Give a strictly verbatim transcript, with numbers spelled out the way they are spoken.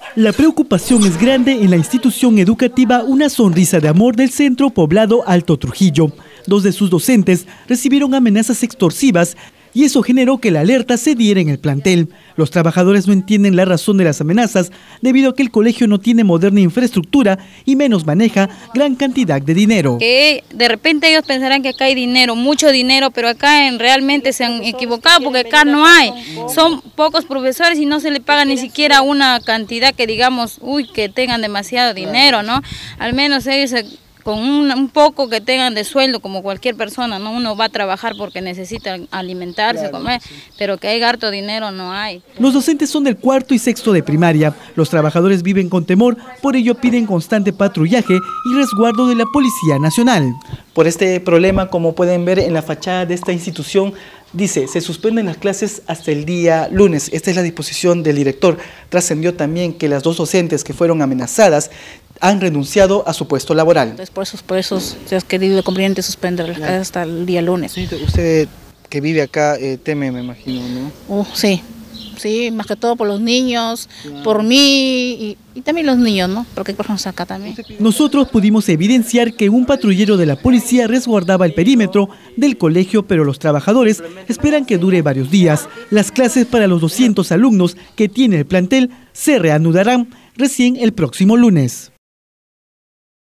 La preocupación es grande en la institución educativa Una Sonrisa de Amor del Centro Poblado Alto Trujillo. Dos de sus docentes recibieron amenazas extorsivas y eso generó que la alerta se diera en el plantel. Los trabajadores no entienden la razón de las amenazas debido a que el colegio no tiene moderna infraestructura y menos maneja gran cantidad de dinero. Que de repente ellos pensarán que acá hay dinero, mucho dinero, pero acá en, realmente se han equivocado porque acá no hay. Son pocos profesores y no se le paga ni siquiera una cantidad que digamos, uy, que tengan demasiado dinero, ¿no? Al menos ellos se con un, un poco que tengan de sueldo como cualquier persona, ¿no? Uno va a trabajar porque necesita alimentarse, claro, comer, sí. Pero que hay harto dinero no hay. Los docentes son del cuarto y sexto de primaria. Los trabajadores viven con temor, por ello piden constante patrullaje y resguardo de la Policía Nacional. Por este problema, como pueden ver en la fachada de esta institución, dice, se suspenden las clases hasta el día lunes. Esta es la disposición del director. Trascendió también que las dos docentes que fueron amenazadas han renunciado a su puesto laboral. Entonces, por eso, por eso se ha querido conveniente suspender las clases hasta el día lunes. Sí, usted que vive acá eh, teme, me imagino, ¿no? Uh, sí, sí, más que todo por los niños, claro, por mí y, y también los niños, ¿no? Porque hay personas acá también. Nosotros pudimos evidenciar que un patrullero de la policía resguardaba el perímetro del colegio, pero los trabajadores esperan que dure varios días. Las clases para los doscientos alumnos que tiene el plantel se reanudarán recién el próximo lunes.